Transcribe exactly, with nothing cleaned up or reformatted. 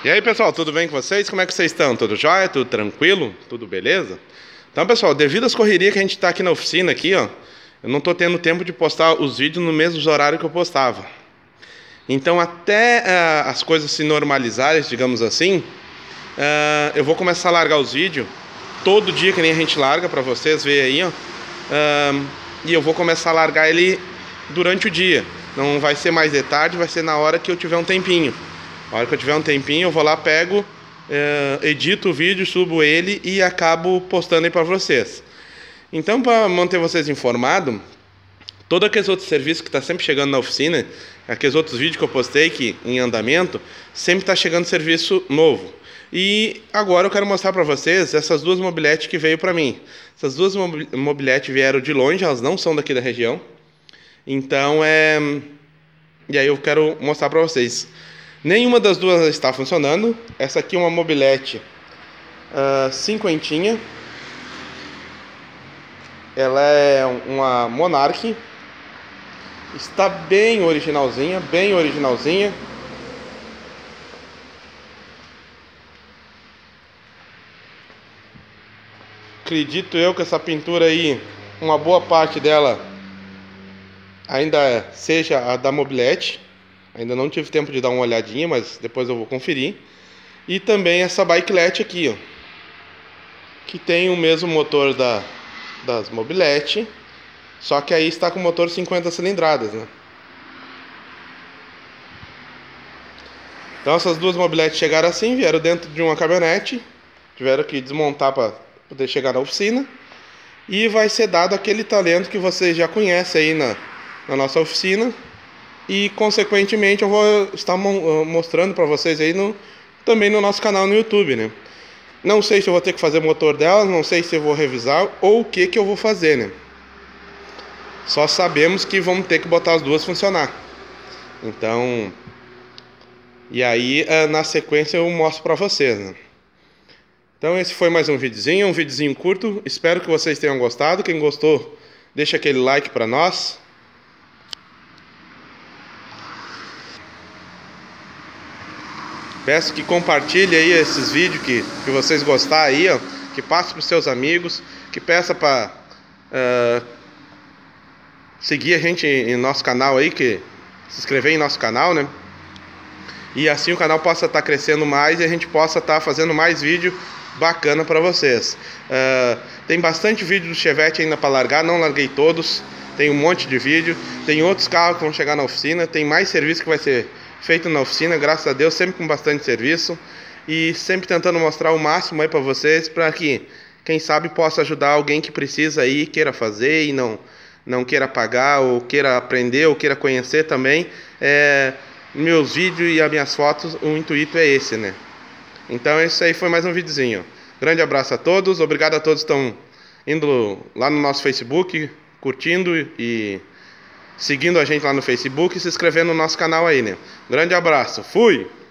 E aí, pessoal, tudo bem com vocês? Como é que vocês estão? Tudo jóia? Tudo tranquilo? Tudo beleza? Então, pessoal, devido às correrias que a gente está aqui na oficina, aqui, ó, eu não estou tendo tempo de postar os vídeos no mesmo horário que eu postava. Então, até uh, as coisas se normalizarem, digamos assim, uh, eu vou começar a largar os vídeos todo dia, que nem a gente larga, para vocês verem aí, ó. Uh, e eu vou começar a largar ele durante o dia. Não vai ser mais de tarde, vai ser na hora que eu tiver um tempinho. Na hora que eu tiver um tempinho, eu vou lá, pego, uh, edito o vídeo, subo ele e acabo postando aí para vocês. Então, para manter vocês informados, todos aqueles outros serviços que está sempre chegando na oficina, aqueles outros vídeos que eu postei que, em andamento, sempre está chegando serviço novo. E agora eu quero mostrar para vocês essas duas mobiletes que veio para mim. Essas duas mobiletes vieram de longe, elas não são daqui da região. Então, é... E aí eu quero mostrar para vocês. Nenhuma das duas está funcionando. Essa aqui é uma mobilete uh, cinquentinha. Ela é uma Monarch. Está bem originalzinha, bem originalzinha. Acredito eu que essa pintura aí, uma boa parte dela ainda seja a da mobilete. Ainda não tive tempo de dar uma olhadinha, mas depois eu vou conferir. E também essa bikelet aqui, ó, que tem o mesmo motor da, das mobilete, só que aí está com motor cinquenta cilindradas, né? Então essas duas mobiletes chegaram assim, vieram dentro de uma caminhonete, tiveram que desmontar para poder chegar na oficina. E vai ser dado aquele talento que vocês já conhecem aí na, na nossa oficina. E consequentemente eu vou estar mostrando para vocês aí no, também no nosso canal no YouTube, né? Não sei se eu vou ter que fazer o motor dela, não sei se eu vou revisar ou o que que eu vou fazer, né? Só sabemos que vamos ter que botar as duas funcionar. Então, e aí na sequência eu mostro para vocês, né? Então esse foi mais um videozinho, um videozinho curto. Espero que vocês tenham gostado. Quem gostou, deixa aquele like para nós. Peço que compartilhe aí esses vídeos que, que vocês gostarem aí, ó, que passe para os seus amigos, que peça para uh, seguir a gente em nosso canal aí, que se inscrever em nosso canal, né? E assim o canal possa estar crescendo mais e a gente possa estar fazendo mais vídeo bacana para vocês. Uh, tem bastante vídeo do Chevette ainda para largar, não larguei todos, tem um monte de vídeo, tem outros carros que vão chegar na oficina, tem mais serviço que vai ser feito na oficina, graças a Deus, sempre com bastante serviço e sempre tentando mostrar o máximo aí para vocês, para que, quem sabe, possa ajudar alguém que precisa aí, queira fazer e não, não queira pagar, ou queira aprender, ou queira conhecer também. É, meus vídeos e as minhas fotos, o intuito é esse, né? Então esse aí foi mais um videozinho. Grande abraço a todos, obrigado a todos que estão indo lá no nosso Facebook, curtindo e seguindo a gente lá no Facebook e se inscrevendo no nosso canal aí, né? Grande abraço, fui!